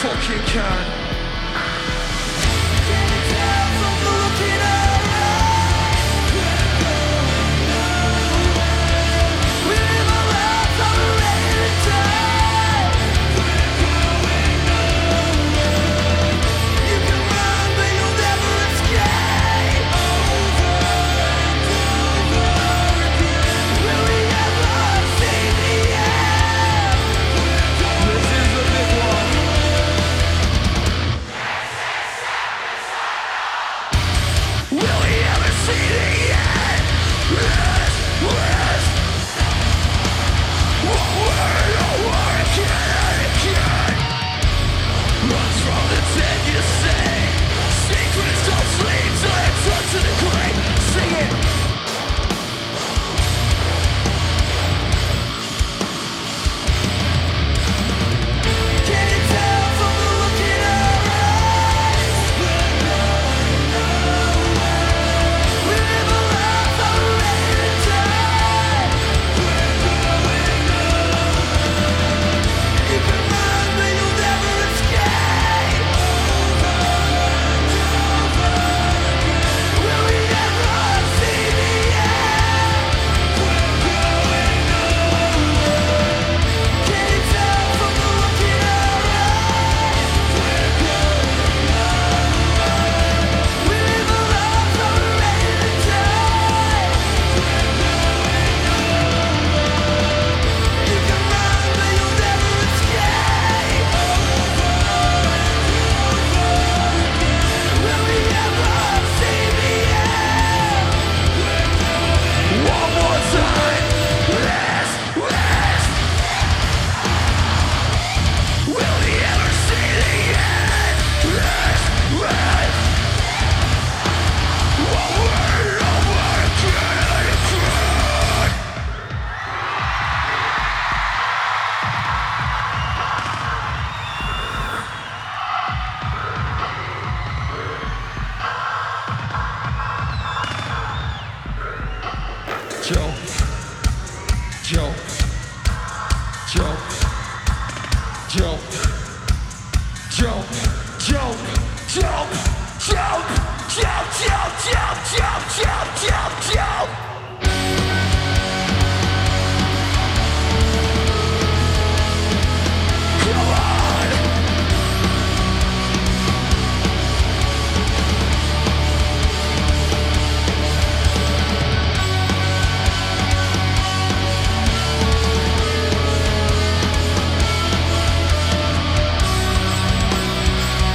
fucking can.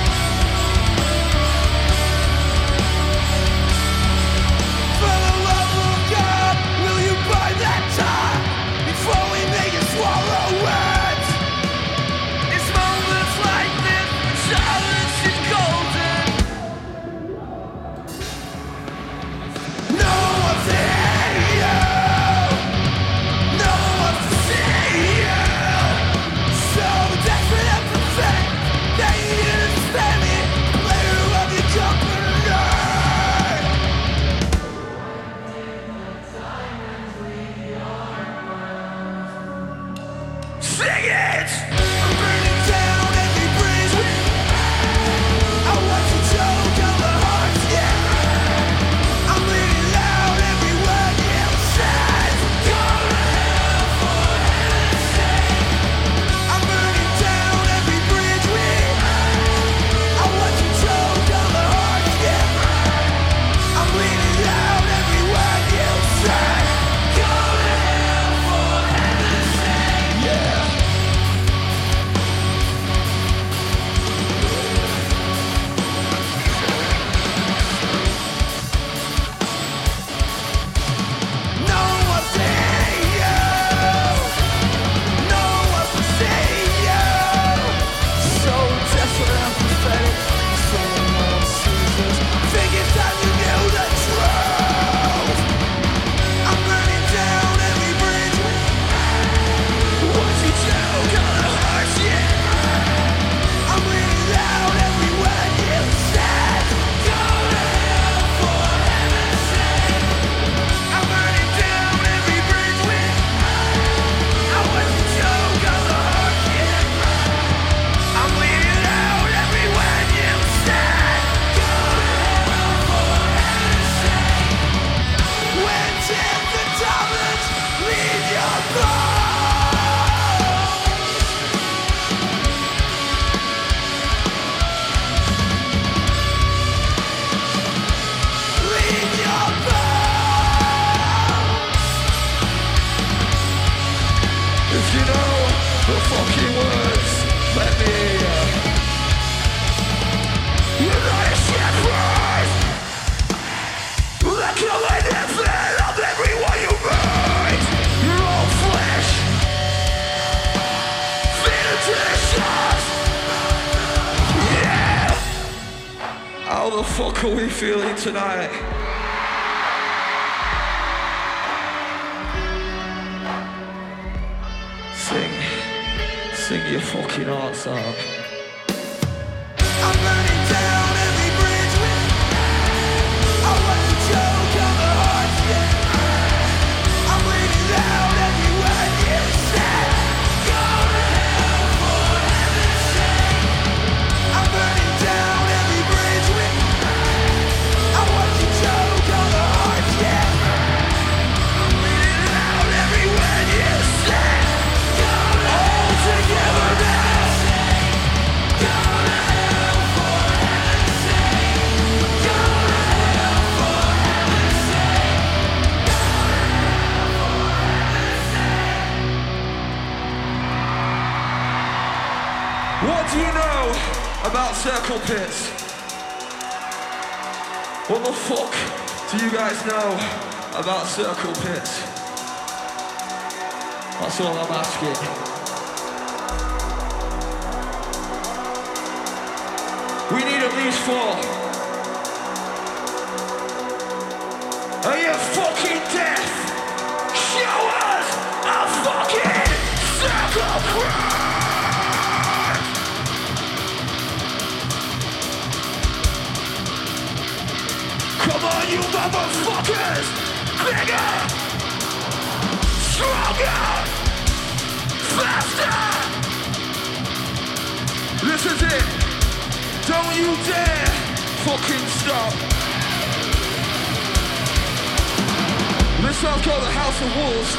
For the love How the fuck are we feeling tonight? Sing your fucking hearts out. I'm burning down every bridge with I want to choke on the hearts, yeah. I'm bleeding out every word you said. Go to hell for heaven's sake. I'm burning down every bridge with I want to choke on the hearts, yeah. I'm bleeding out every word you said. Go to all together now. Go to hell for heaven's sake. Go to hell for heaven's sake. Go to hell for heaven's sake. What do you know about circle pits? What the fuck do you guys know about circle pits? That's all I'm asking. We need at least 4. Are you fucking deaf? Show us a fucking circle pit! Come on, you motherfuckers! Bigger! Stronger! Faster! This is it! Don't you dare fucking stop! This song's called The House of Wolves.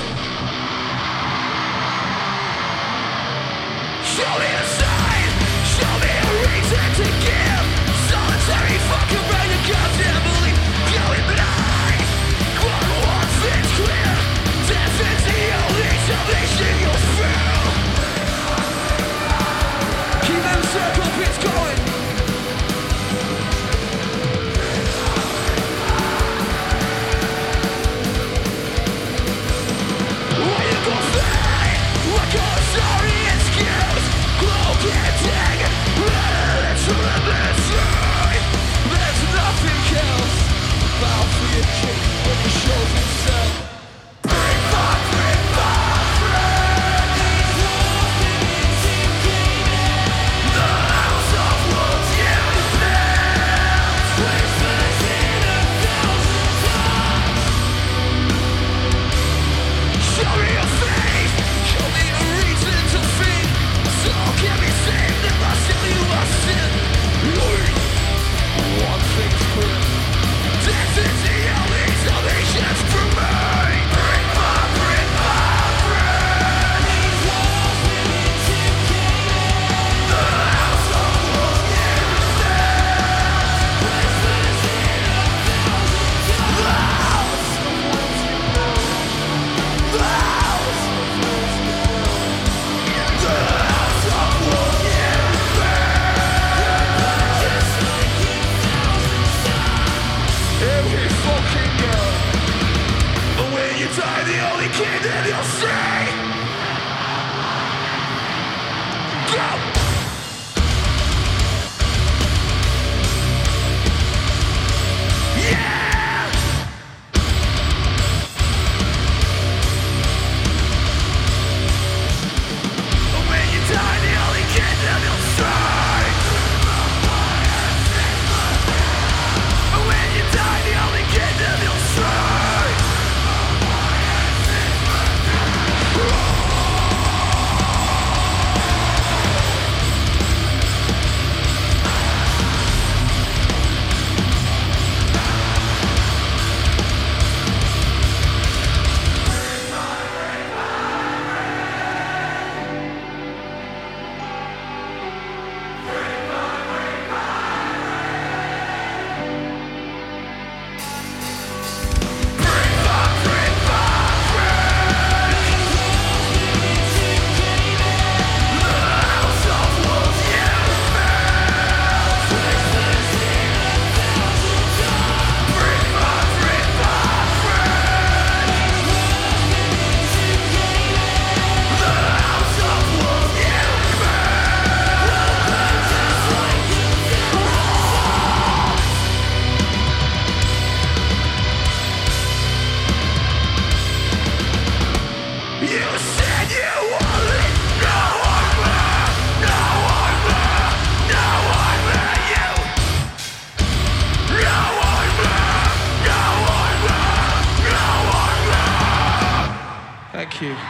Show me a sign! Show me a reason to give! Solitary fucking brain, you goddamn believe! Going blind! One thing's clear! Death is the only salvation you'll feel! Keep them circle pits going! What you gonna say? What your sorry excuse? Cloak and tag! Let it Thank you.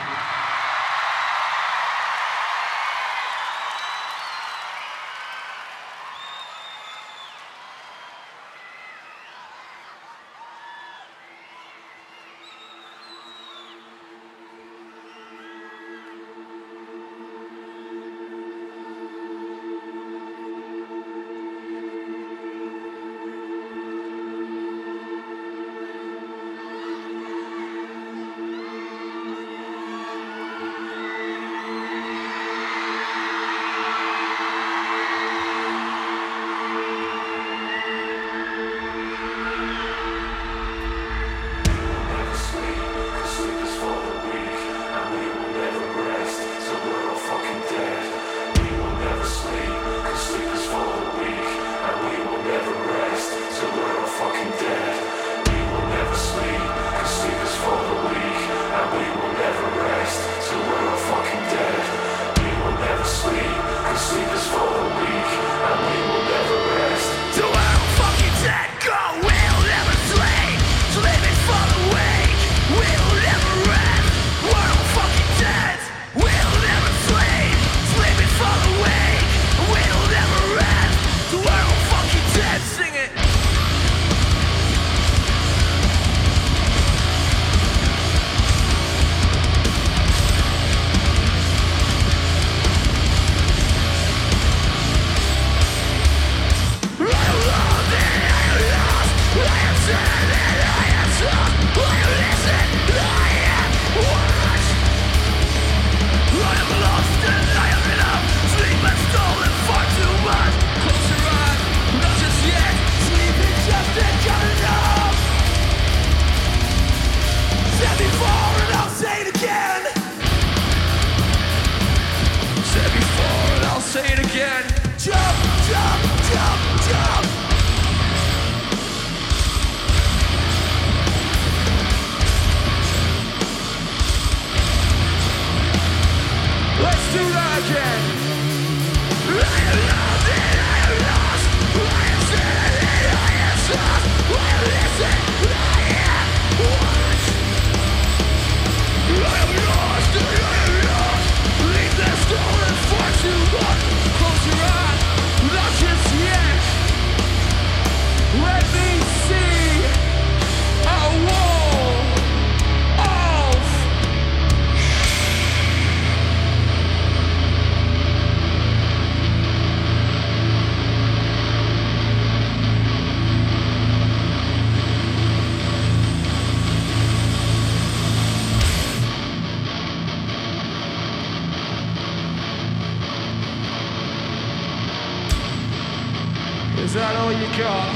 Is that all you got?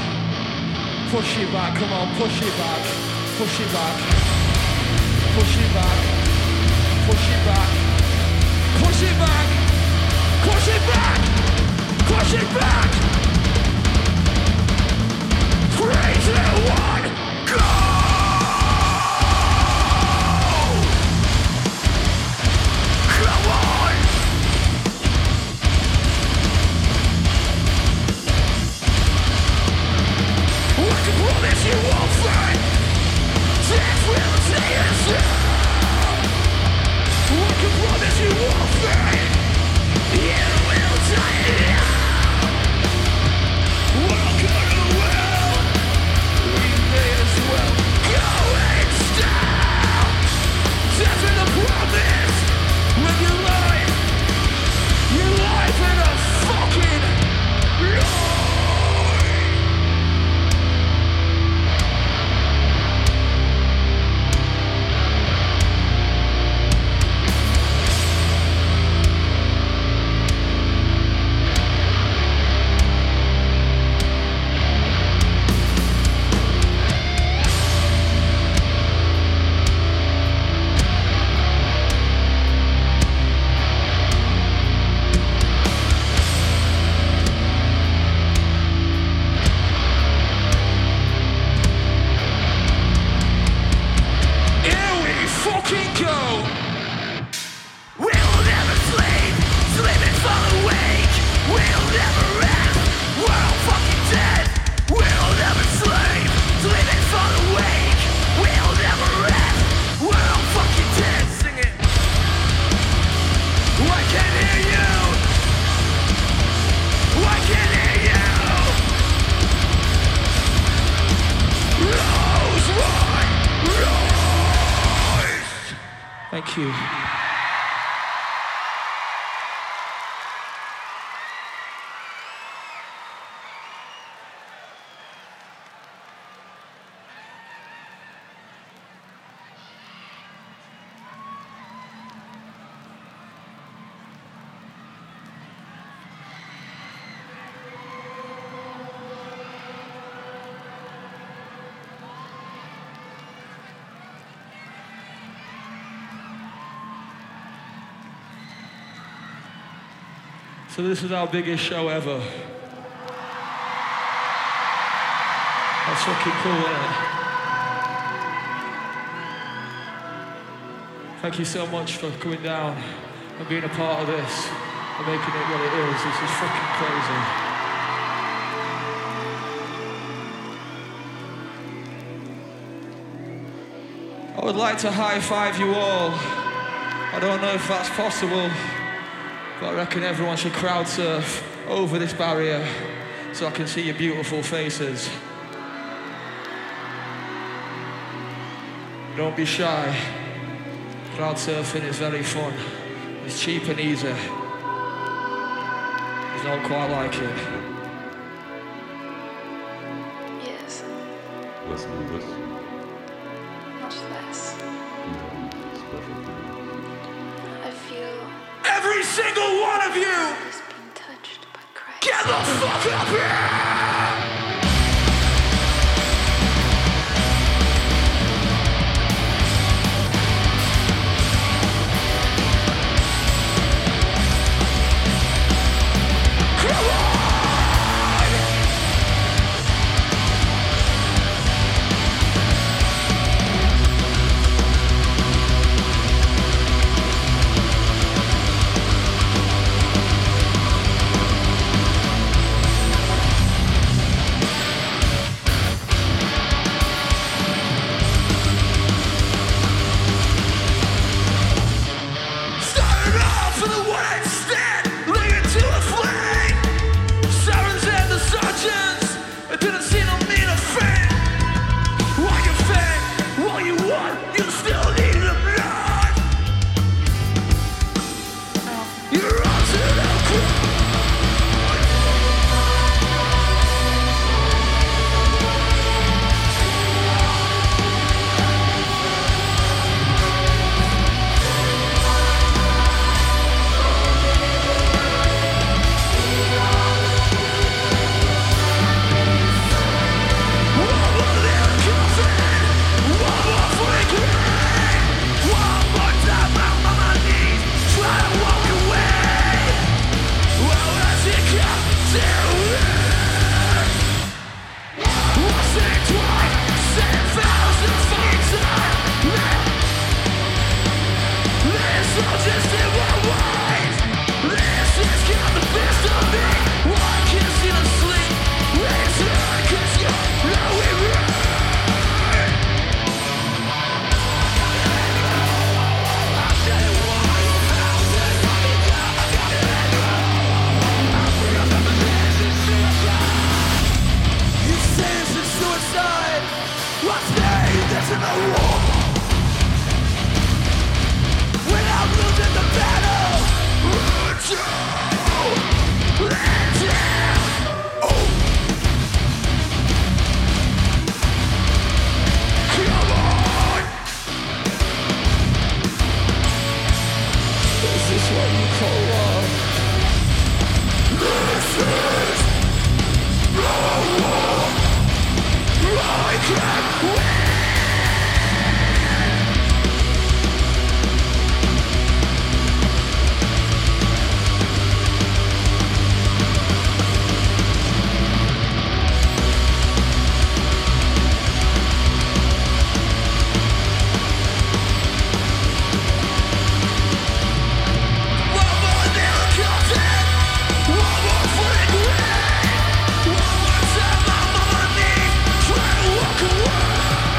Push it back, come on, push it back. Push it back. Push it back. Push it back. Push it back. Push it back. Push it back. 3, 2, 1, go! Come on! I can promise you won't find death will take us down. I can promise you won't find you will die now. Welcome to the world. We may as well go and style. Death in the promise with your life in a fucking lie. Thank you. So this is our biggest show ever. That's fucking cool, isn't it? Thank you so much for coming down and being a part of this and making it what it is. This is fucking crazy. I would like to high-five you all. I don't know if that's possible, but I reckon everyone should crowd surf over this barrier so I can see your beautiful faces. Don't be shy. Crowd surfing is very fun. It's cheap and easy. It's not quite like it. Yes, Less nervous. much less. Special feelings. I feel Every single one of you, has been touched by Christ. get the fuck up here! Come on! Started off with a one-night stand, leading to a flame. Sirens and the sergeants, it didn't seem to mean a thing. While you think, while you want, you still need the blood. You're on to the ground. Just in my ways. This is got the best of me. Why can't see the sleep? It's hard 'cause you know it right. You say this is suicide. What's name that's in the war? Without losing the battle. Come on! Is this what you call love? This is no war. I can't win. One more nail content, one more for the grave, one more time I'm on my knees, trying to walk away.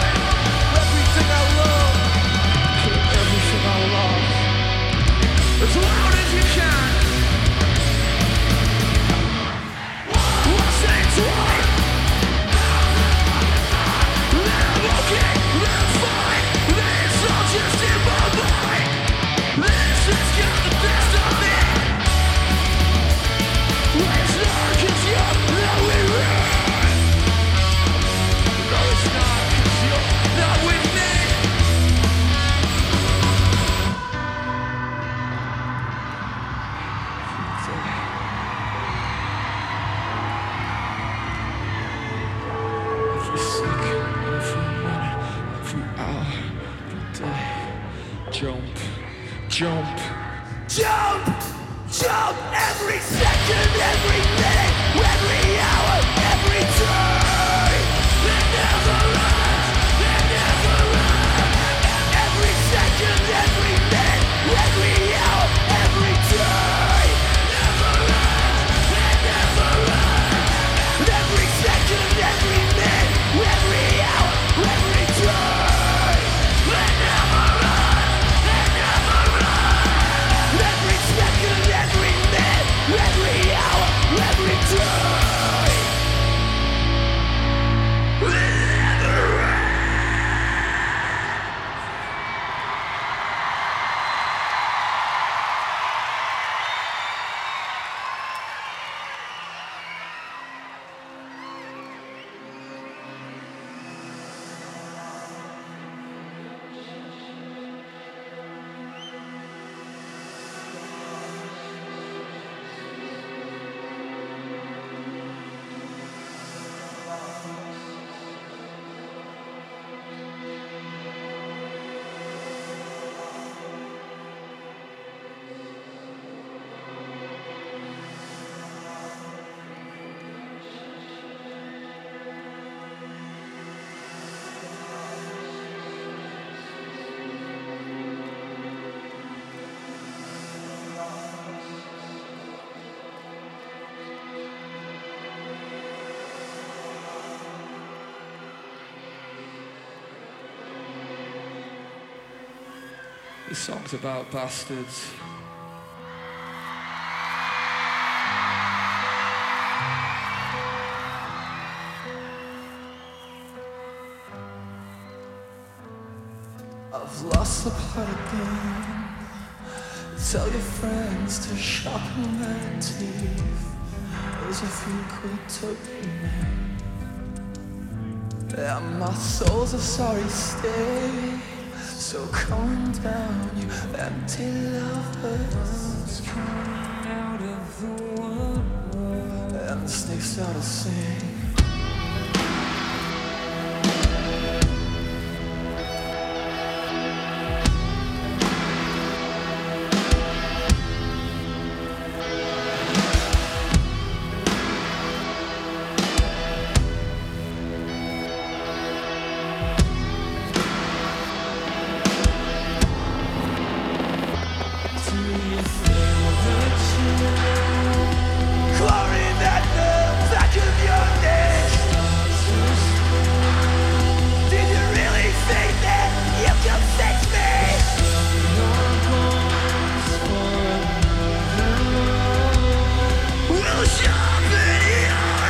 jump, jump. Jump, jump every second, every minute, every hour, every day. It never ends, it never ends. Every second, every minute, every hour, every day. Never ends, it never ends. Every second, every minute, every hour, every day. It never ends, it never ends. Every second, every minute, every hour, every day. It never ends. This song's about bastards. I've lost the plot again. Tell your friends to sharpen their teeth as if you could take me. And my soul's a sorry state. So calm down, you empty lovers coming out of the world. And the snakes start to sing. Chlorine at the back of your neck. Did you really think that you could fix me? We'll sharpen your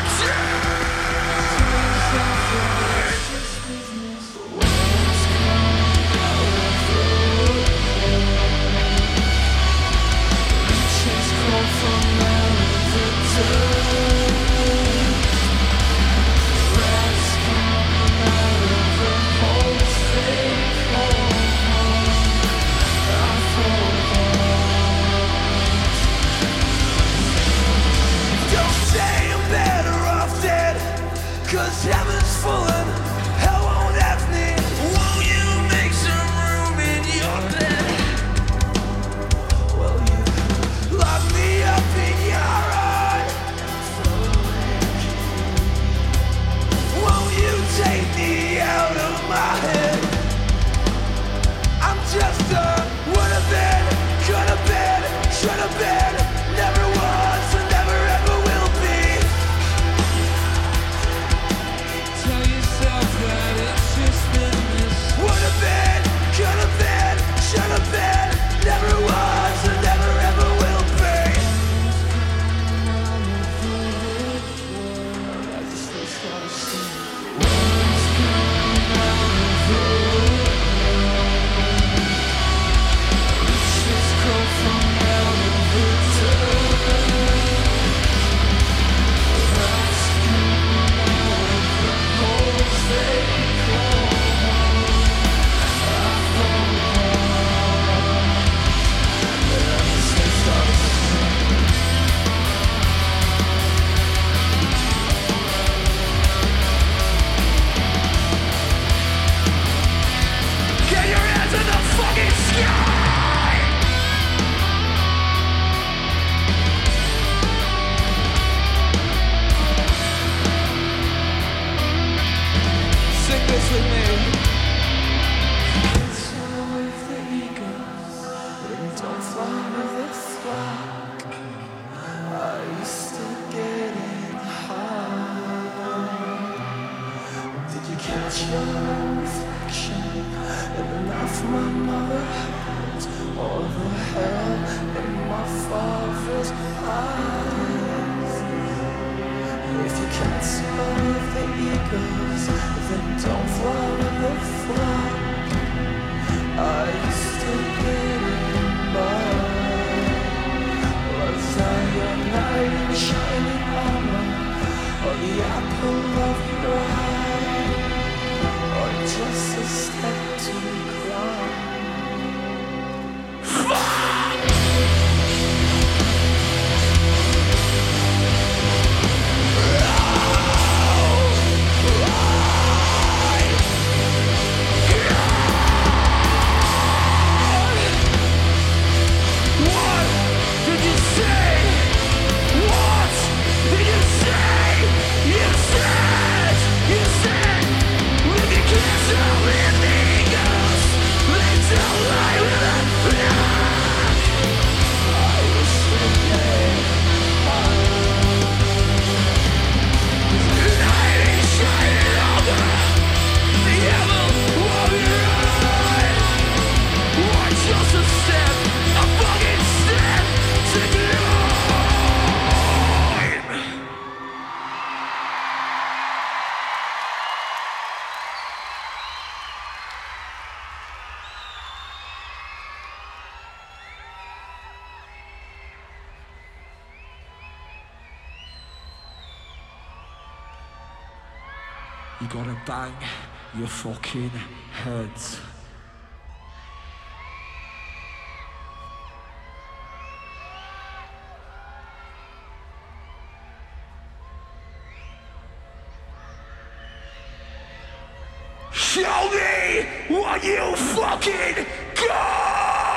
Don't say I'm better off dead, 'cause heaven's full and hell won't have me. Won't you make some room in your bed? Well, you lock me up in your heart. Won't you take me out of my head? I'm just a would have been, could have been, should have been, never was and never ever will be. Tell yourself at your reflection in the knife my mother holds, all the hell in my father's eyes. If you can't survive the egos, then don't fly with the flock. Are you still getting by? Was I your knight in shining armor, or the apple of your eye, or just a step too climb? You gotta bang your fucking heads. Show me what you fucking got!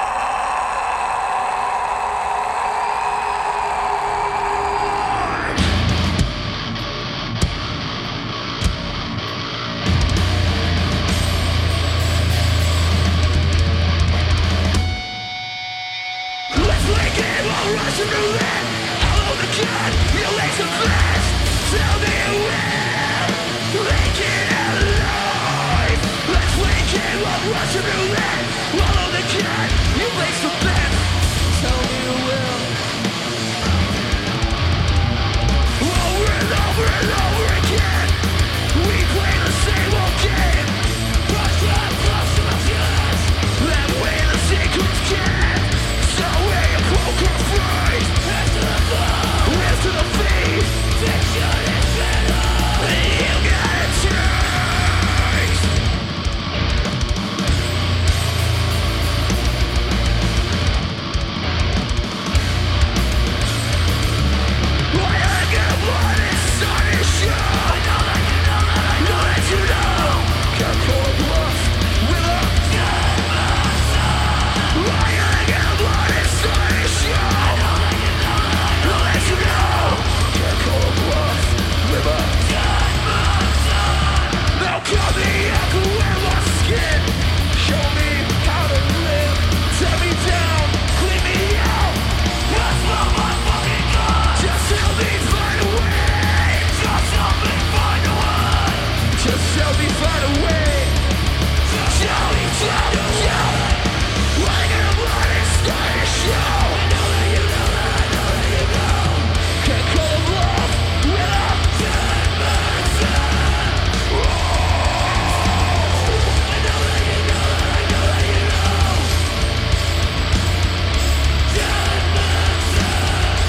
Russian roulette, all over the gun, you lace the flash. Tell me when, make it alive. Let's wake it up, Russian roulette, all over the gun, you lace the flash. Tell me when. Over and over and over again, we play the same old game. Rush up, close to the fuse, that way the secrets can. So we poker face, head to the floor, hands to the feet. Fiction is better, you gotta change. Why I get blood inside your show? I know that you know that I know that you know. Can't call a bluff with a gun myself. Why I get blood inside your show? I know that you know that I know that you know. Can't call a bluff with a gun myself. Now cut the echo in my skin. Show me how to live. Tear me down, clean me out. That's not my fucking gun. Just help me find a way. Just help me find a way. Just help me find a way. Tell me, tell me, tell me. Why get a blood inside your show? I know that you know that I know that you know. Can't call a bluff with a gun myself. I know that you know that I know that you know. Gun myself.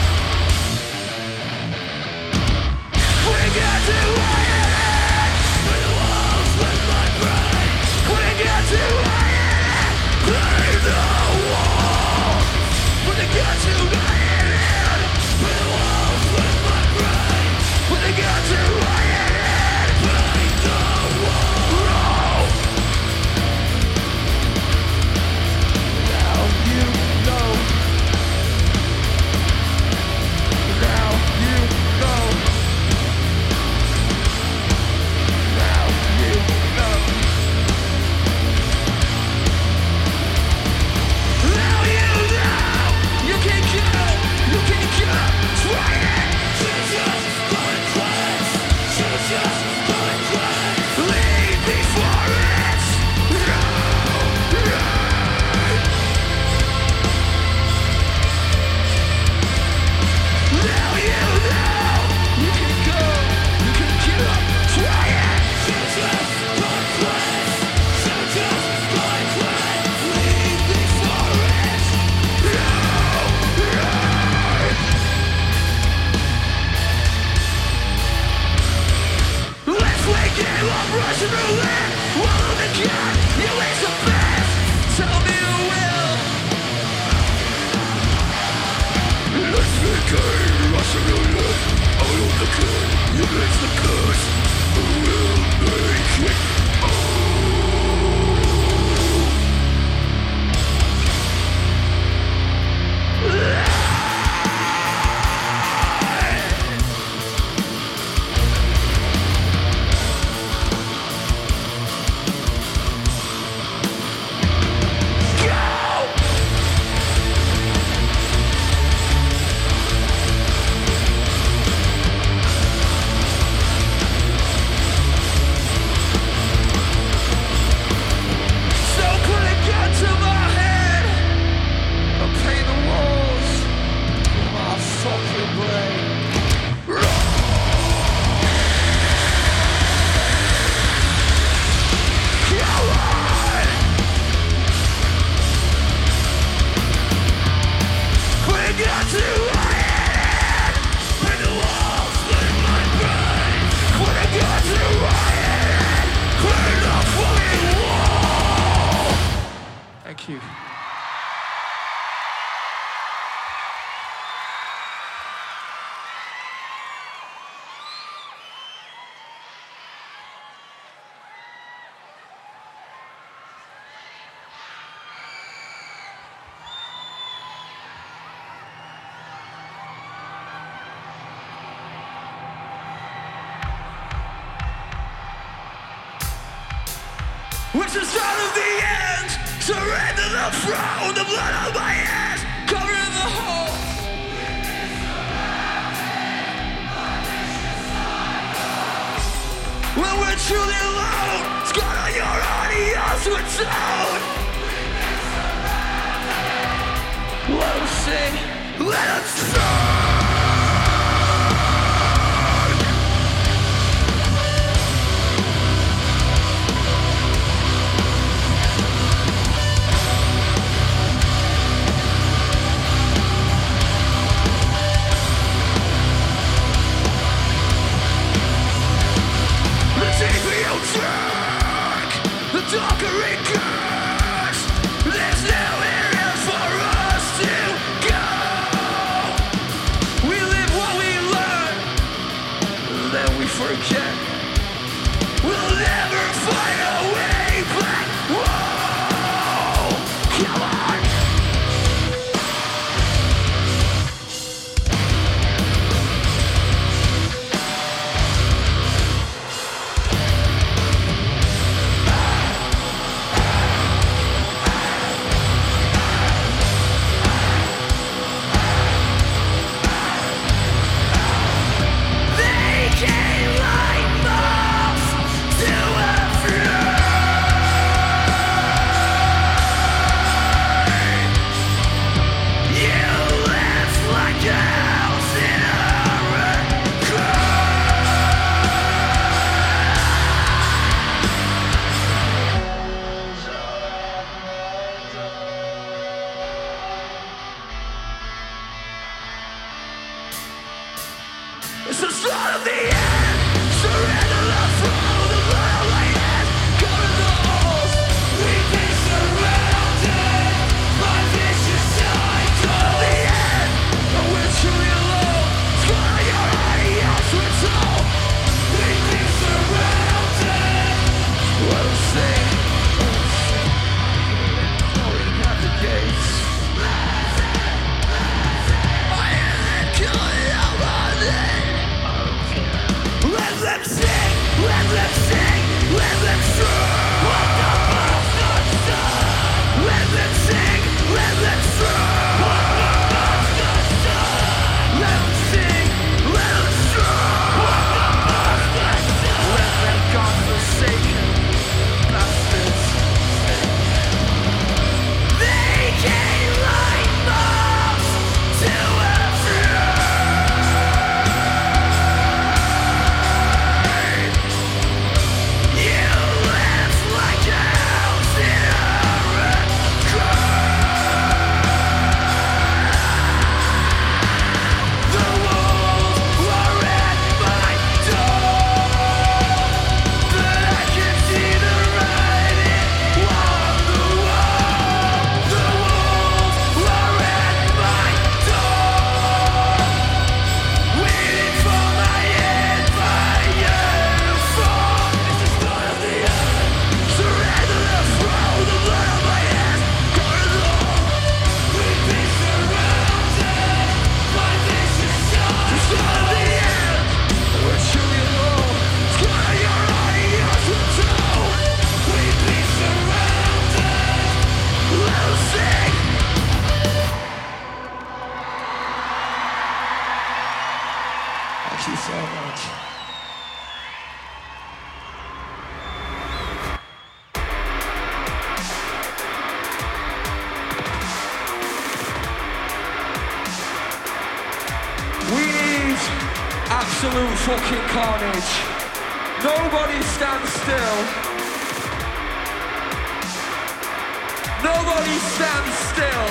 We got to wire it. For the walls with my brain. We got to wire it. It's the start of the end. Surrender the throne, the blood on my hands, covering the hole. When we're truly alone, scar on your audience with tone. Let them sing, let them sing. The darker it gets, there's no area for us to go. We live what we learn, then we forget. We'll never find a way back. Whoa, come on. It's the start of the end. Surrender the throne, the blood on my hands, cover the holes. We've been surrounded by vicious cycles. Of the end, and we're truly alone. Scar on your audience with soul. We've been surrounded. Let them sing, calling at the gates. I hear them killing out my name. Let them sing, let them sing, let them sing. What the bastard? Let them sing, let them sing. What the bastard? Let them sing, let them sing. What the bastard? Let them godforsaken bastards. They came like moths to a flame. You left like a house in a wreck. The walls were at my door, but I can see the writing on the wall. The walls were at my door, waiting for my end by uniform. It's the start of the end. Surrender the throne, the blood on my hands, cover the hole. We've been surrounded by vicious cycles. The start of the end. We're truly alone. Scar on your audience with tone. We've been surrounded. Let them sing. Thank you so much. We need absolute fucking carnage. Nobody stands still. Nobody stands still.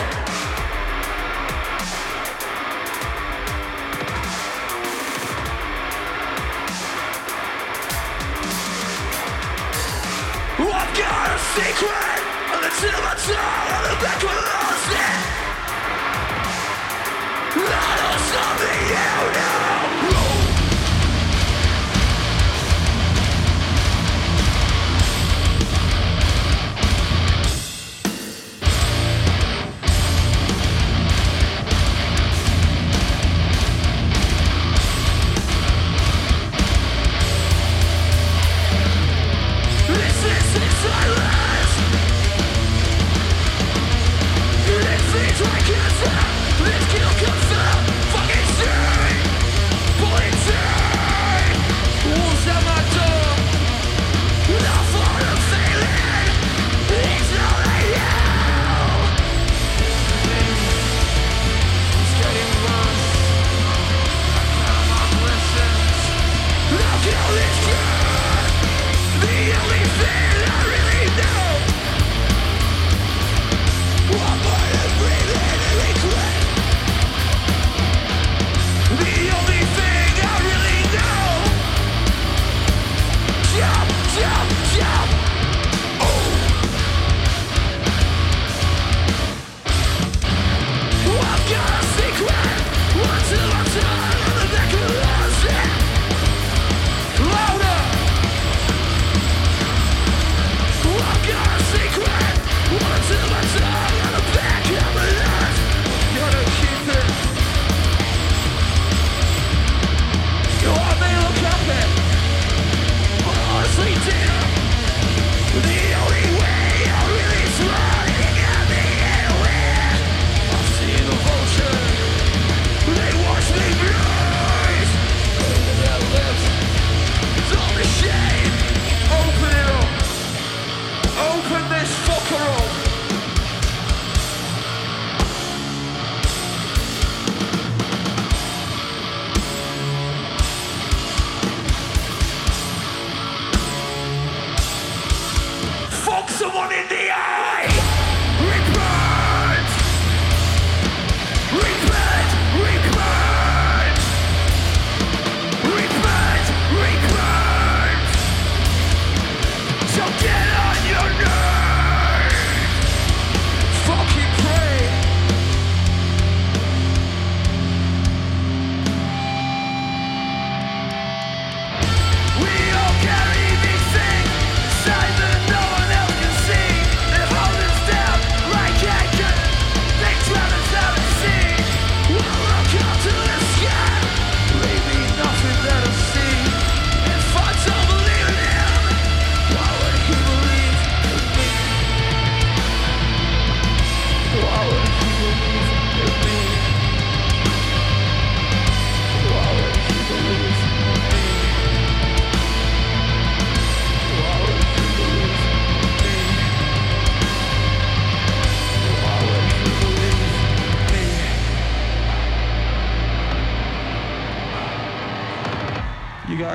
I've got a secret, and it's in my tongue, on the back of lost it. I know something you know. This is silence.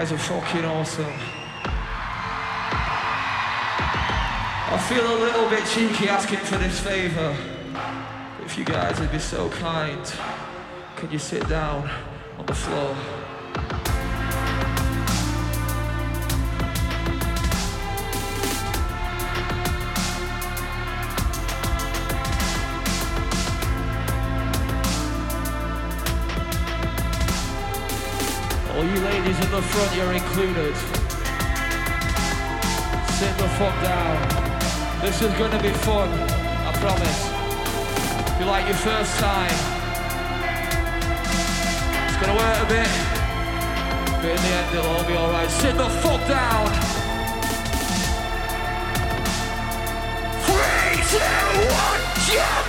guys are fucking awesome. I feel a little bit cheeky asking for this favour. If you guys would be so kind, could you sit down on the floor? All you ladies in the front, you're included. Sit the fuck down. This is gonna be fun, I promise. If you like your first time, it's gonna hurt a bit, but in the end it'll all be alright. Sit the fuck down. 3, 2, 1, jump!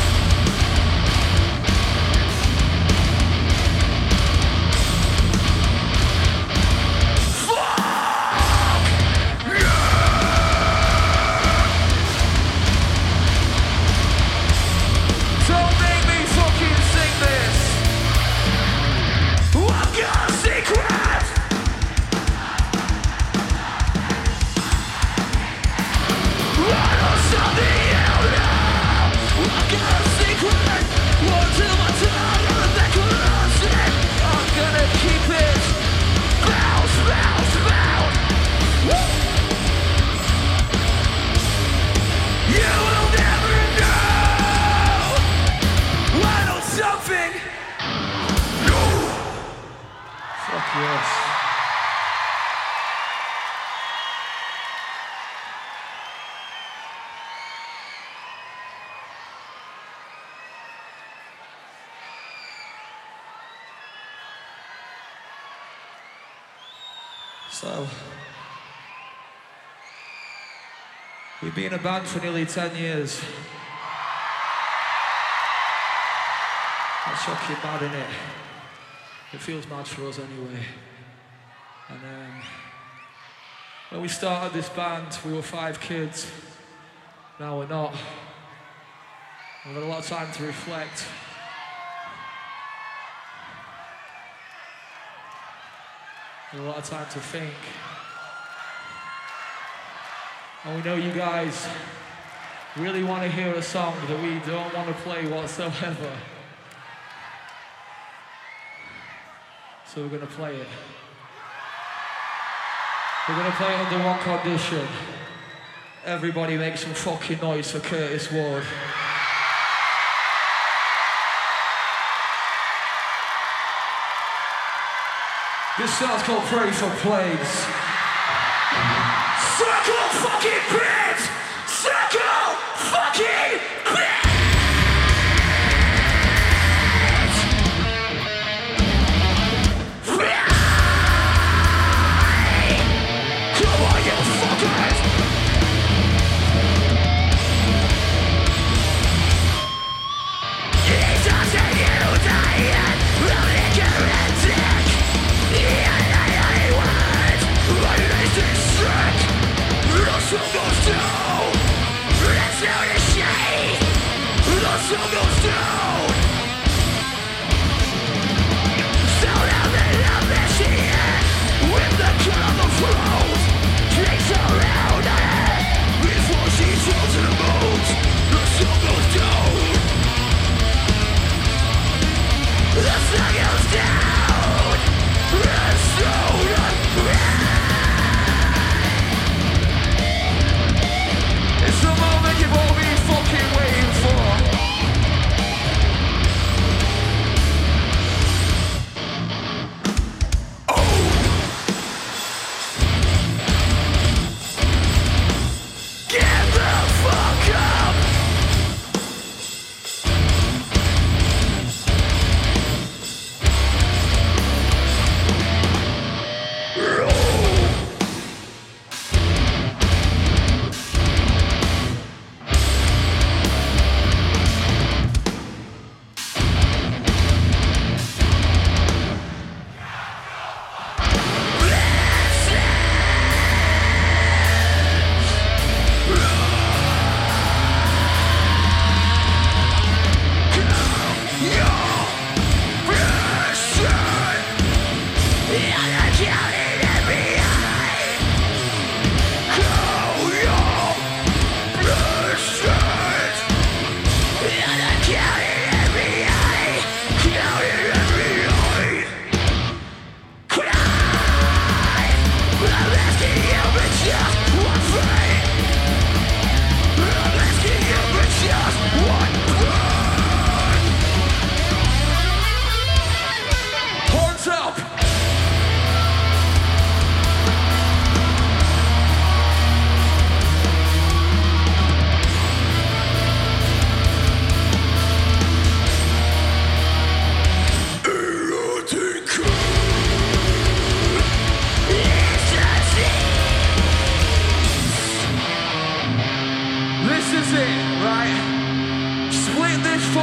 So, we've been a band for nearly 10 years. That's shocking mad, innit? It feels mad for us anyway. And when we started this band, we were 5 kids. Now we're not. We've had a lot of time to reflect. A lot of time to think. And we know you guys really want to hear a song that we don't want to play whatsoever. So we're going to play it. We're going to play it under one condition. Everybody make some fucking noise for Curtis Ward. This song's called Pray for Plagues. Circle fucking pit! Circle fucking pit! Come on, you fuckers! Jesus and you dying, running heretic! The sun goes down. Let's go to shade. The sun goes down. So now they love this here with the cut of road. Takes around her head before she falls to the bones. The sun goes down. The sun goes down. And so it's the moment you've all been fucking waiting for.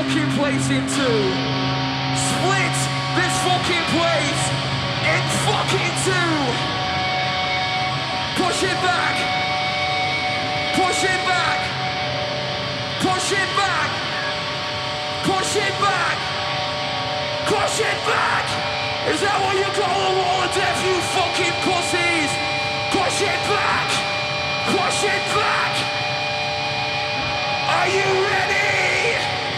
fucking place in two. Split this fucking place in fucking two. Push it back. Push it back. Push it back. Push it back. Push it back. Is that what you call a wall of death, you fucking pussies? Push it back. Push it back. Are you ready?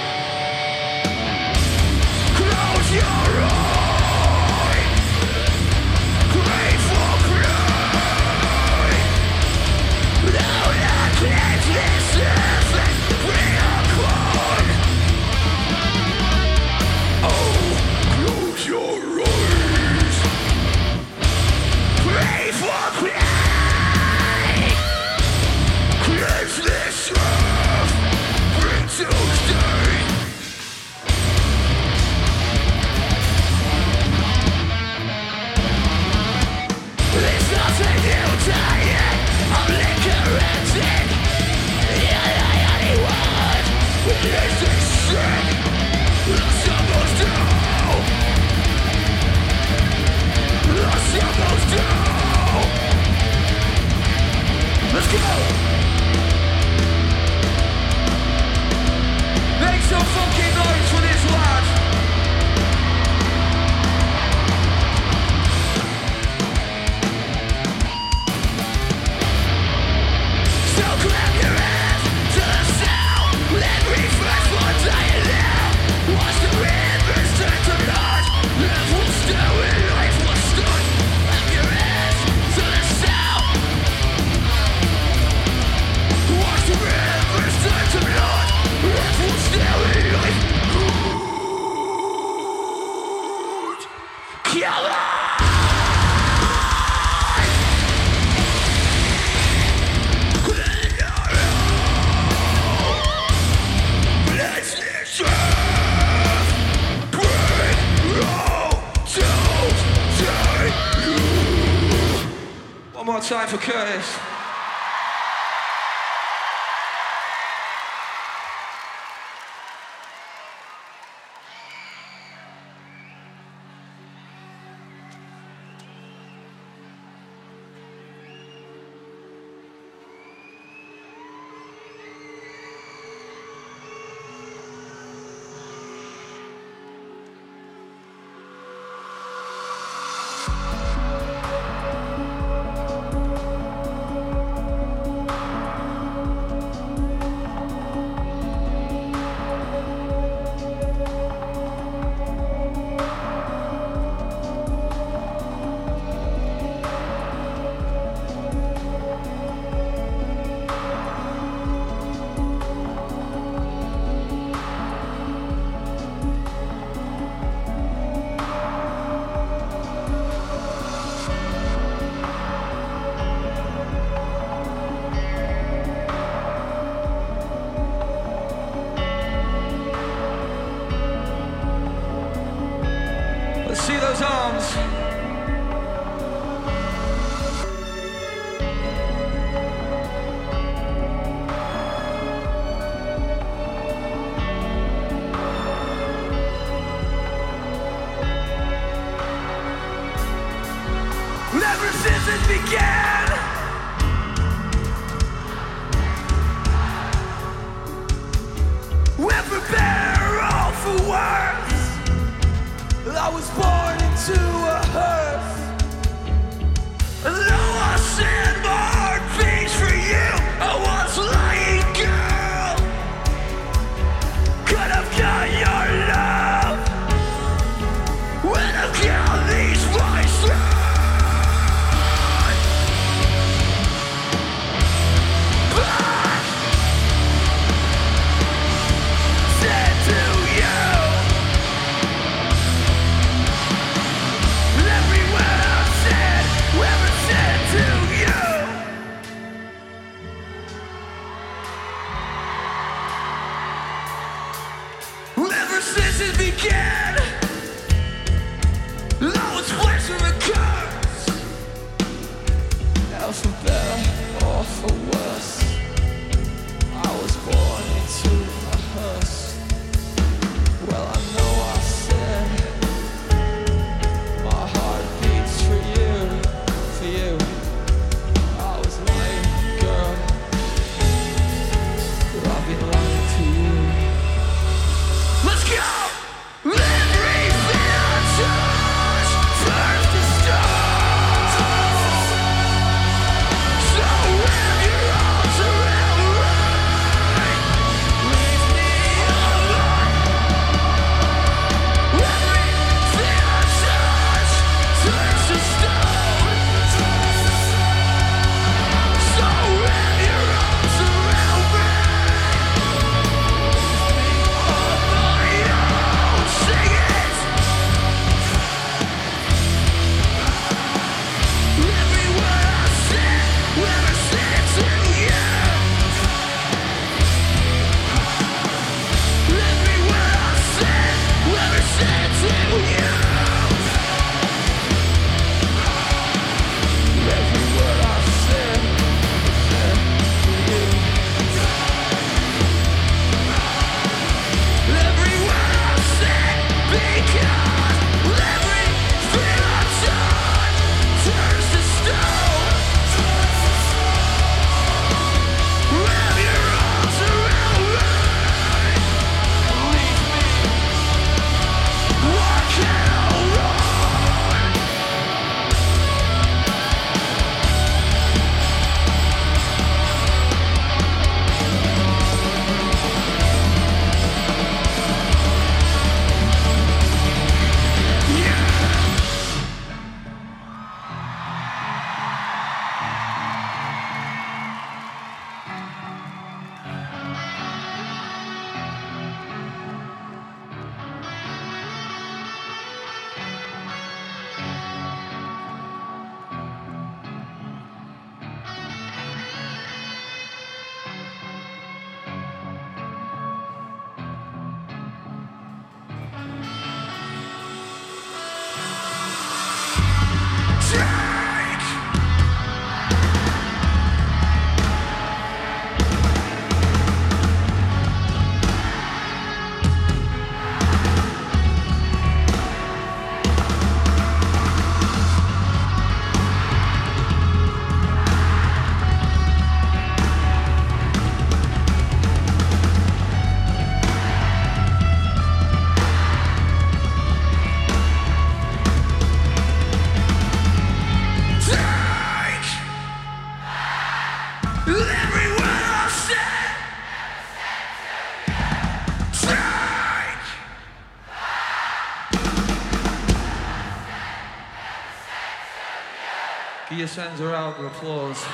Close your eyes. Pray for cry. Now that cleanse this earth and bring a cry. Oh, close your eyes. Pray for cry. Cleanse this earth. Bring Tuesday. There's nothing new dying. I'm liquor-rented. Yeah, I only want is this shit. I'm supposed to. I'm supposed to. Let's go. Make some fucking noise for this lad. So clap your hands to the sound. Let refresh one dying now. Watch the rivers turn to blood. Life will still and life will start. Clap your hands to the sound. Watch the rivers turn to blood. Life will still and life. Kill us! Let's serve. Bring roll to you. One more time for Curtis. Let's see those arms. Ever since it began, we're for better or for worse. I was born into a hearse. And though I send my heart beats for you, I was lying, girl. Could have got your love when I got these voices. Since it began, I was blessed with a curse. Now for better or for worse, I was born into a hearse. Everywhere I stand, change. Give your friends a round of applause.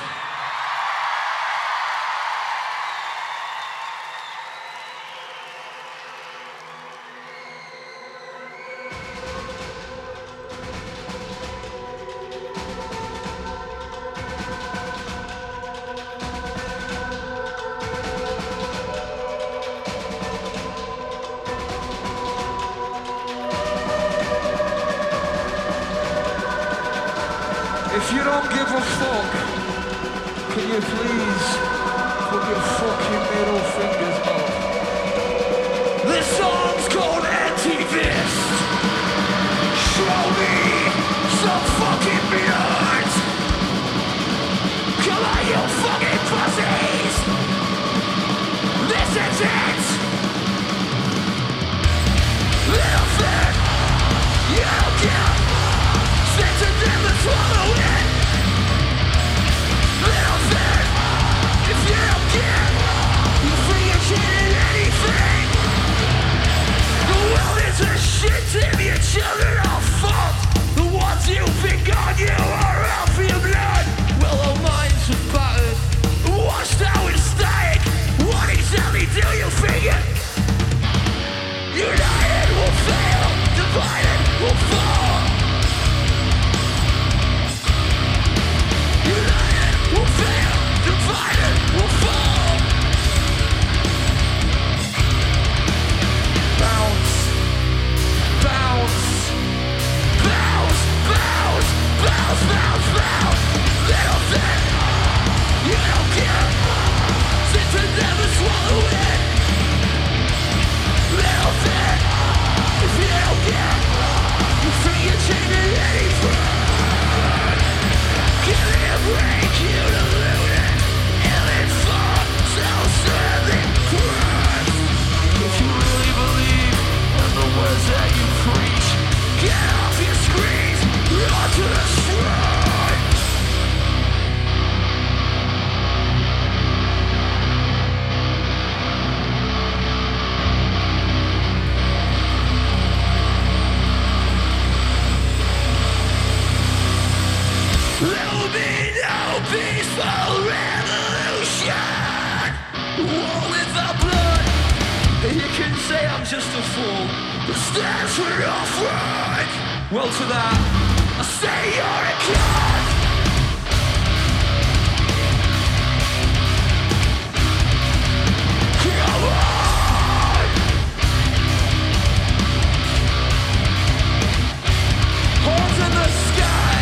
If you don't give a fuck, can you please put your fucking middle fingers up? This song's called Anti-Fist. Show me some fucking blood. Come on, you fucking pussies. This is it. Little thing, you don't care. Sit to them and swallow it. Little thing, if you don't care, you think you can't anything. The world is a shit if your children are fucked. The ones you pick on you are out for your blood. Well, our minds are battered, washed out with static. What exactly do you figure? United will fail, divided will fall. United will fail, divided will fall. Bounce, bounce, Bounce, bounce, bounce, bounce, bounce. Little thing, you don't care. Sit to them and swallow it. Little thing, if you don't care, you think you're changing anything. Give me a break, you deluded. Alien fuck, self-serving Christ. If you really believe in the words that you preach, get off your screens, run to the shrine. There'll be no peaceful revolution. War without blood. You can say I'm just a fool who stands for your friend. well to that. I say you're a clown. Come on. Horns in the sky.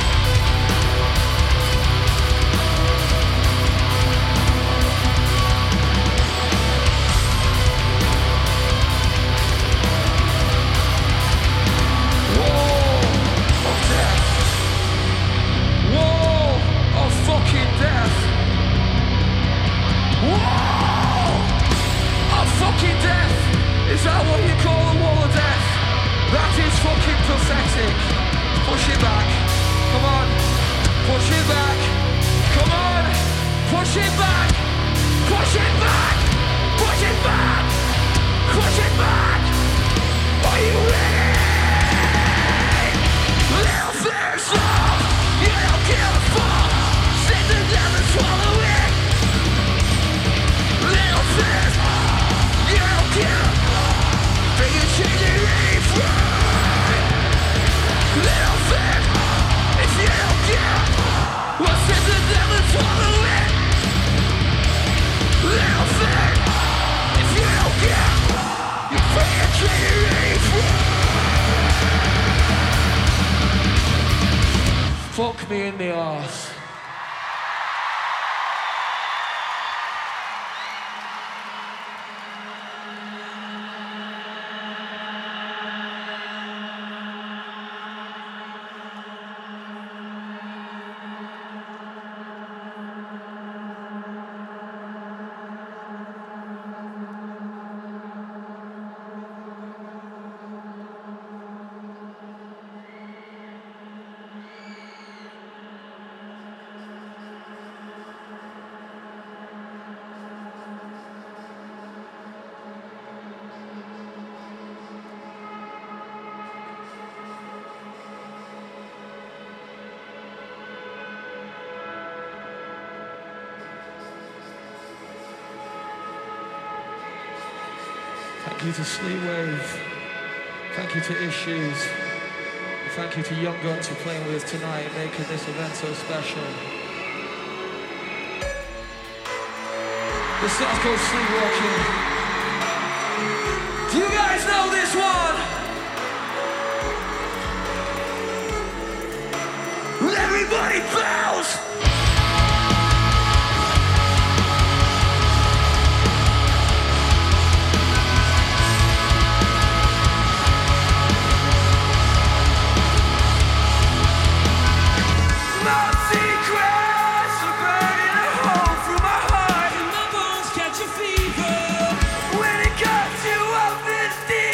Is that what you call a wall of death? That is fucking pathetic. Push it back. Come on. Push it back. Come on. Push it back. Push it back. Push it back. Push it back. Are you ready? Little fears up. You don't give a fuck. Sit them down and swallow it. Little fears. You don't care. Think you're changing anything. Little thing, if you don't care, well, sit to them and swallow it. Little thing, if you don't care, you think you're changing anything. Fuck me in the arse. Thank you to Sleepwave. Thank you to Issues. Thank you to Young Guns for playing with us tonight, making this event so special. This song's called Sleepwalking. Do you guys know this one? Everybody bounce! When it cuts you up, it's deep.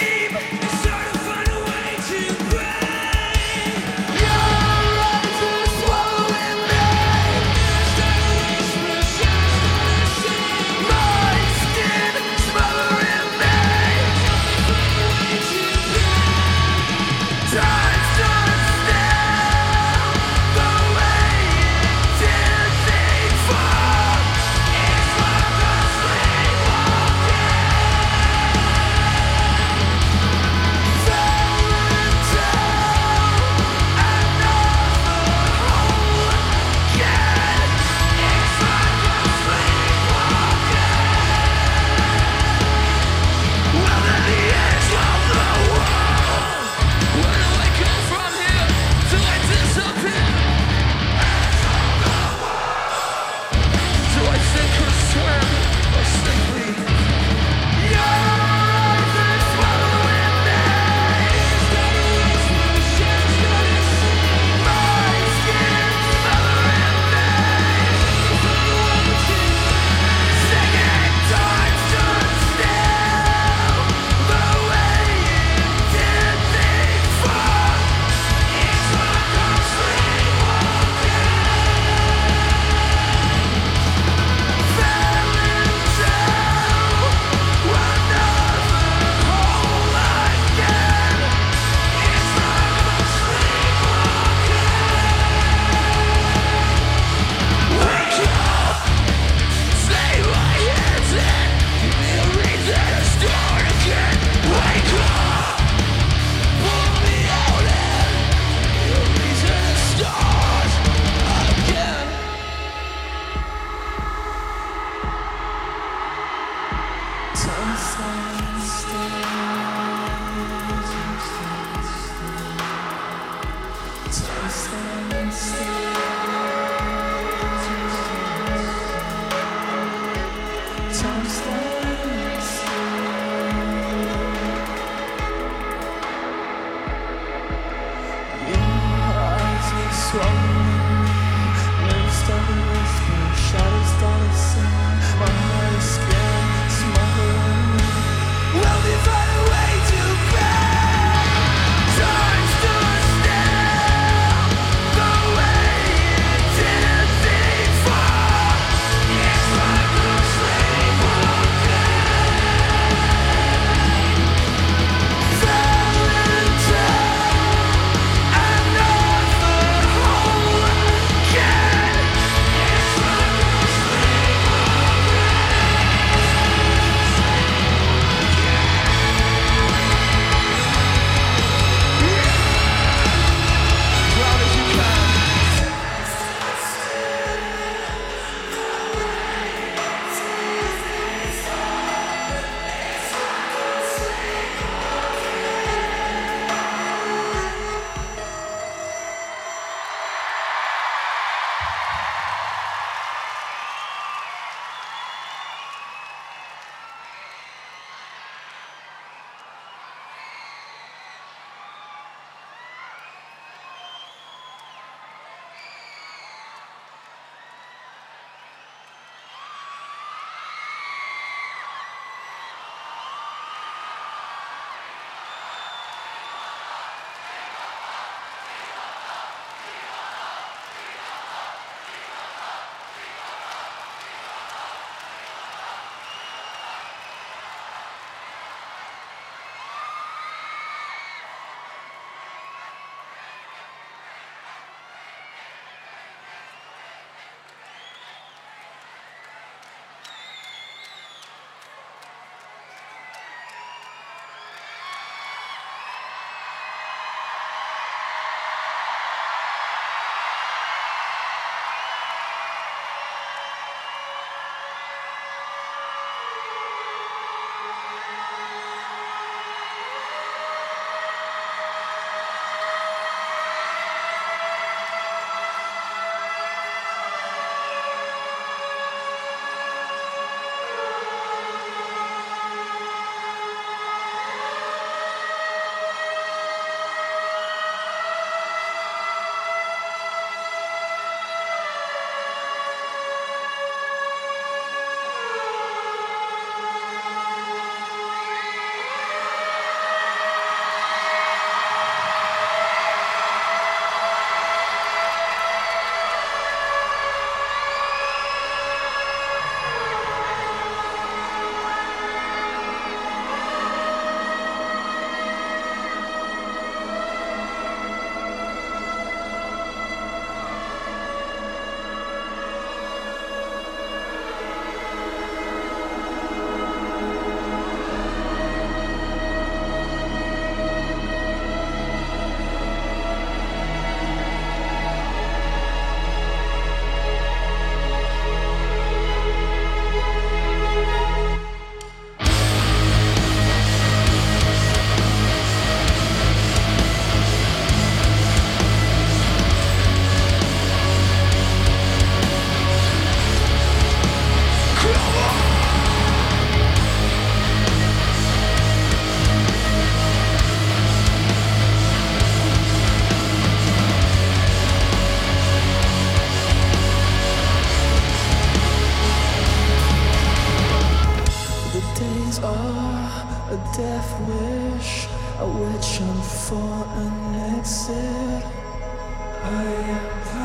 death wish, a witch hunt for an exit. I am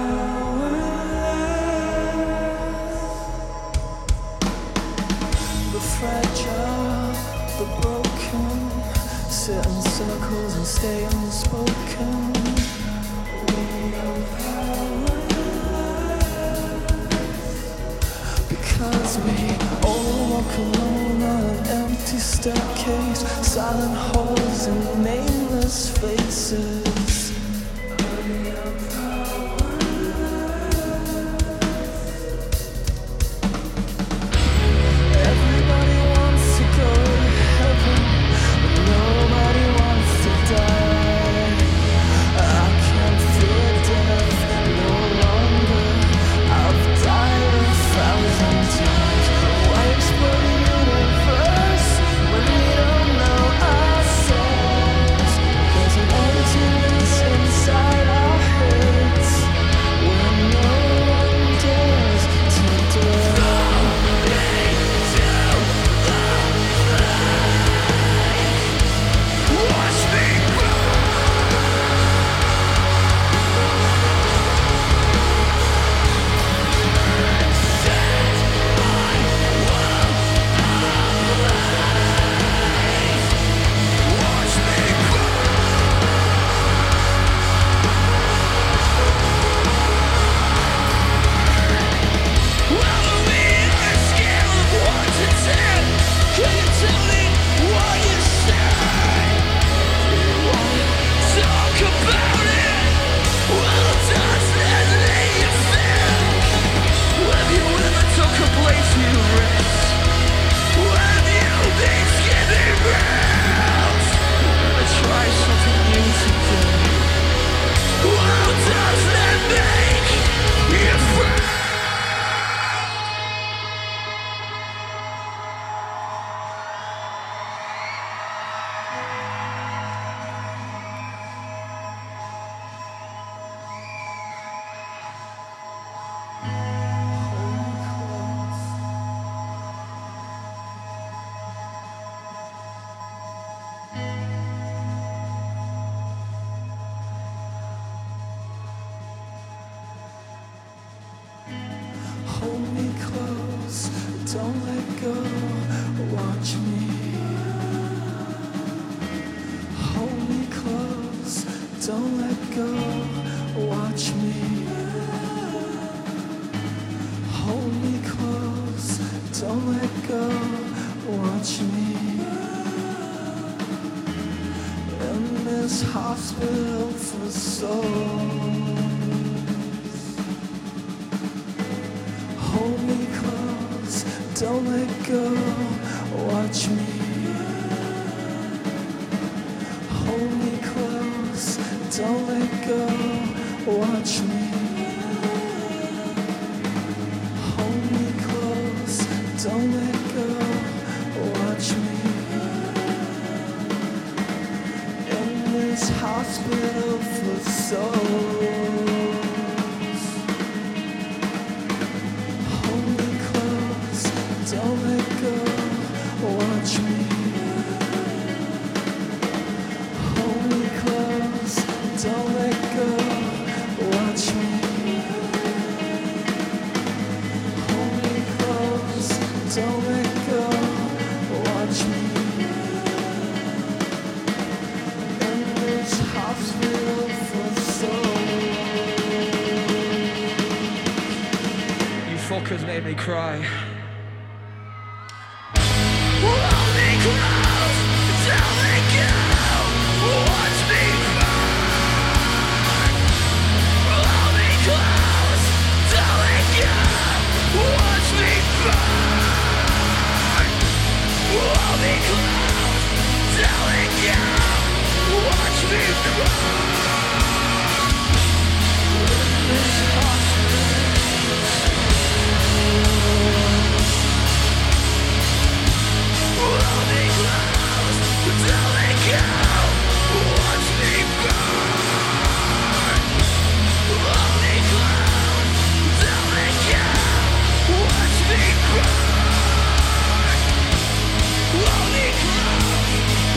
powerless. The fragile, the broken, sit in circles and stay unspoken. We are powerless because we all walk alone on an empty staircase, silent halls and nameless faces. Everybody wants to go to heaven, but nobody wants to die. I can't fear death no longer. I've died 1,000 times. Why explore the universe when we don't know ourselves? There's an emptiness inside our heads where no one dares to dwell. Watch me Hold me close, don't let go, watch me. Hold me close, don't let go, watch me. Hold me close, don't let go, watch me. In this hospital for souls. Hold me close, don't let go, watch me. Hold me close, don't let go, watch me. Hold me close, don't let go, watch me. In this hospital for souls. Hold me close, don't let go, watch me. Hold me close, don't let go, watch me. Hold me close, don't let go, watch me. In this hospital for souls. You fuckers made me cry. Hold me close, don't let go. Watch me burn. Hold me close, don't let go. Watch me burn. Hold me close, don't let go. Watch me burn. This hold me close, don't let go. Watch me burn. Hold me close, don't let go. Watch me burn. Hold me close,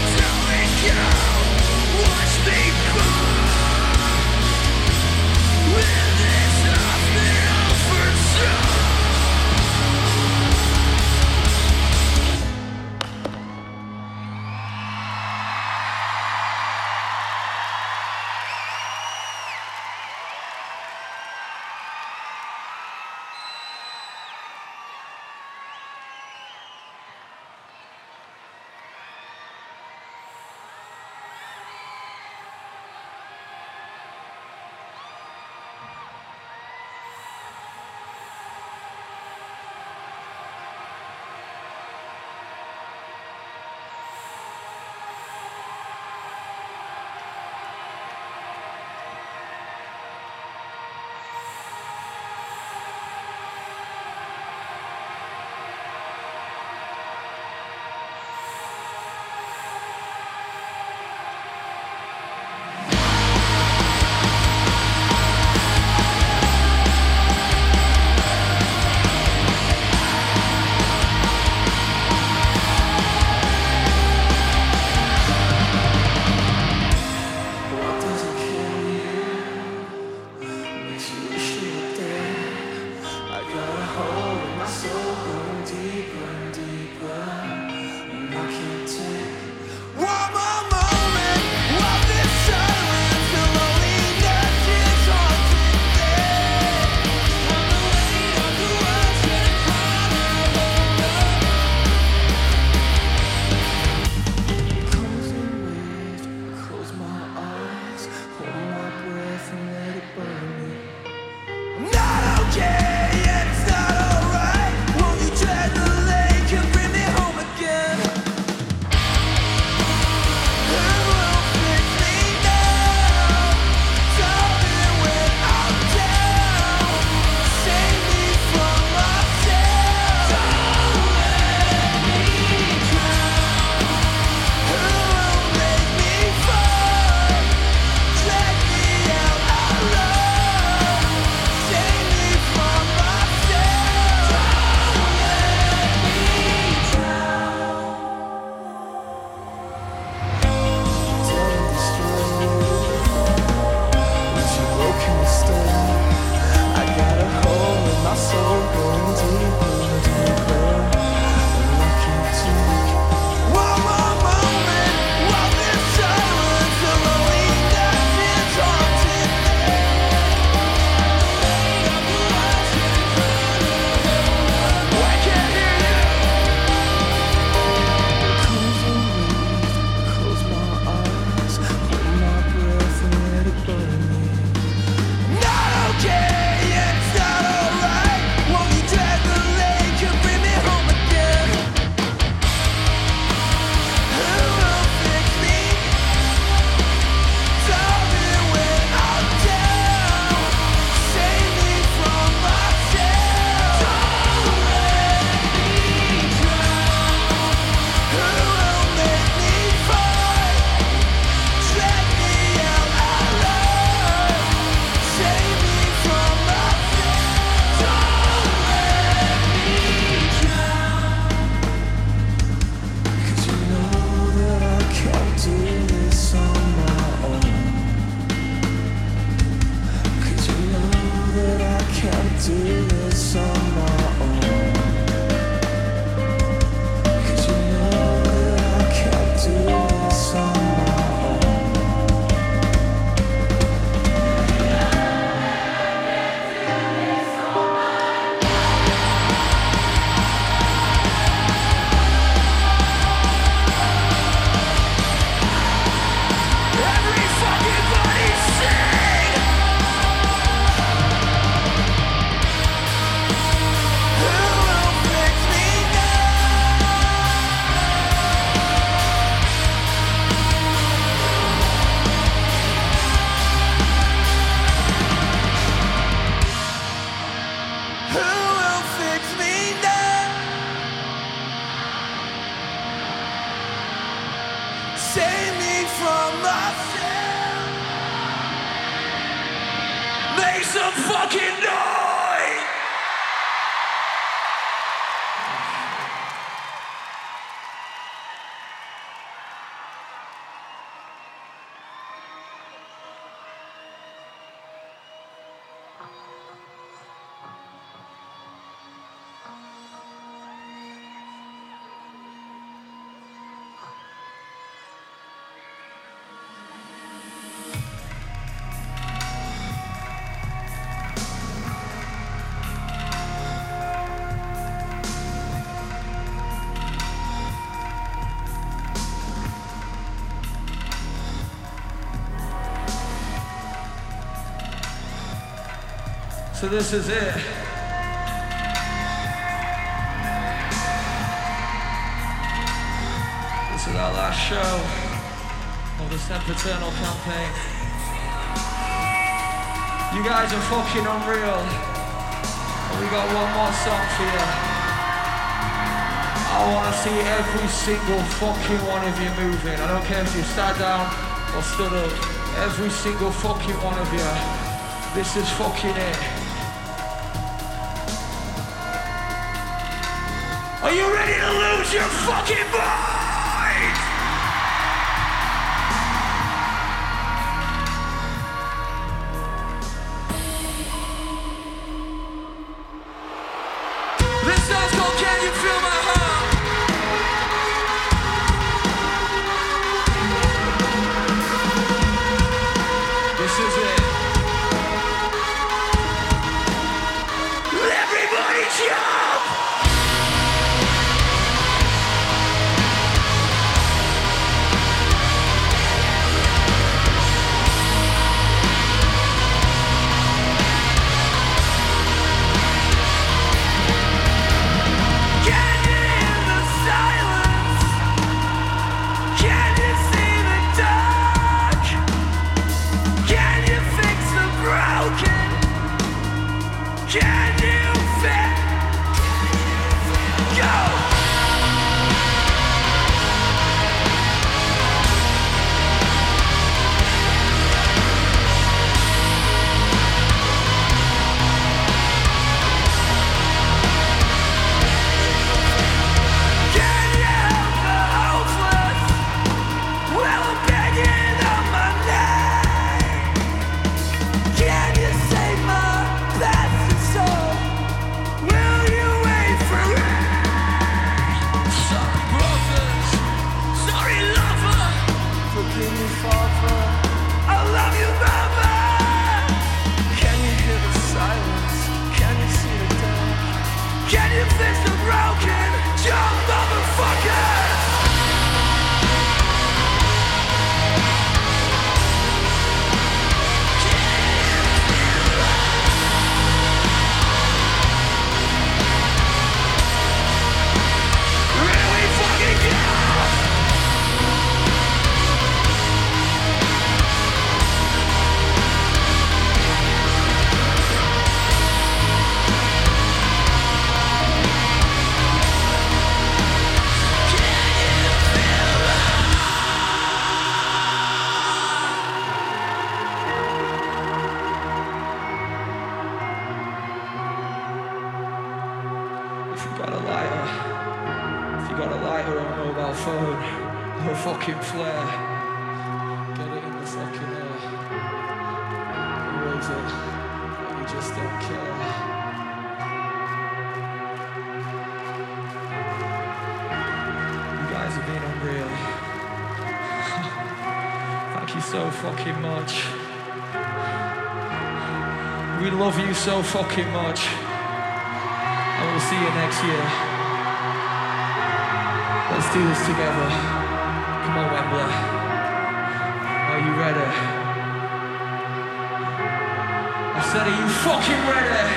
some fucking noise! So this is it. This is our last show of the Sempiternal campaign. You guys are fucking unreal. And we got one more song for you. I want to see every single fucking one of you moving. I don't care if you sat down or stood up. Every single fucking one of you. This is fucking it. Are you ready to lose your fucking mind? This song's called Can You Feel My Heart? This is it. Everybody jump! Fucking flare. Get it in the fucking air. Raise it. You just don't care. You guys have been unreal. Thank you so fucking much. We love you so fucking much. And we'll see you next year. Let's do this together. Come on, Wembley. Are you ready? I said, are you fucking ready?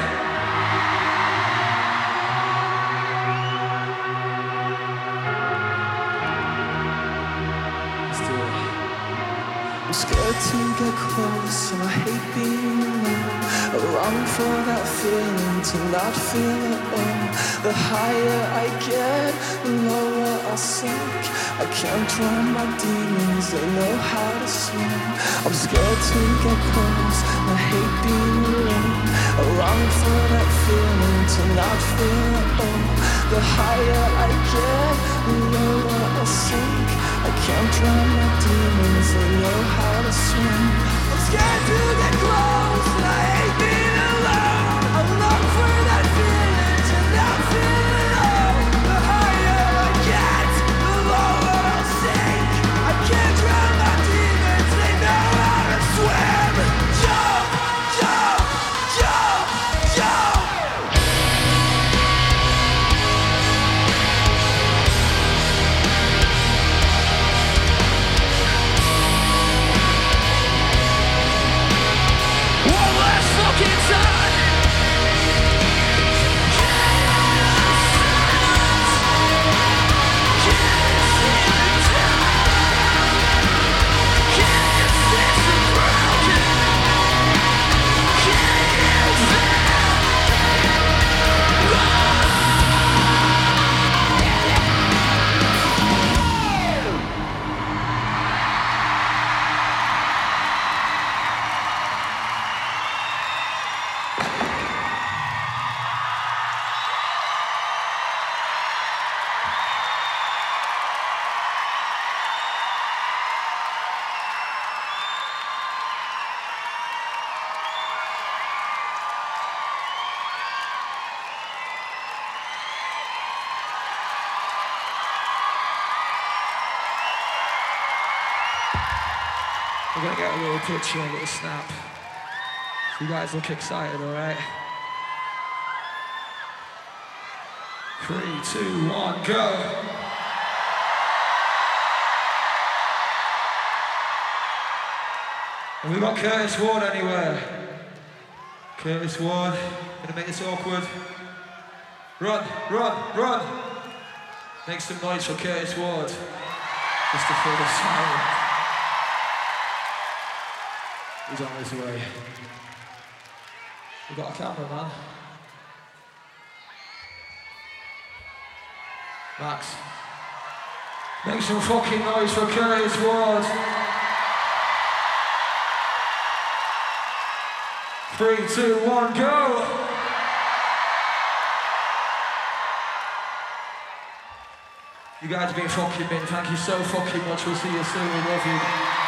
Let's do it. I'm scared scared to get close and I hate being alone. I long for that feeling to not feel at all. The higher I get, the lower I'll sink. I can't drown my demons, they know how to swim. I'm scared to get close, I hate being alone. I long for that feeling to not feel at all. The higher I get, the lower I'll sink. I can't drown my demons, they know how to swim. I'm scared to get close, and I hate being alone. I long for that feeling to not feel at all. The higher I get, the lower I'll sink. I can't drown my demons, they know how to swim. Jump, jump, jump, jump. One last fucking time. We're gonna get a little picture, a little snap. You guys look excited, alright? 3, 2, 1, go! Have we got Curtis Ward anywhere? Curtis Ward, gonna make this awkward. Run, run, run! Make some noise for Curtis Ward. Just to fill the silence. He's on his way. We've got a cameraman. Max. Make some fucking noise for Curtis Ward. 3, 2, 1, go! You guys have been fucking mint. Thank you so fucking much. We'll see you soon. We love you.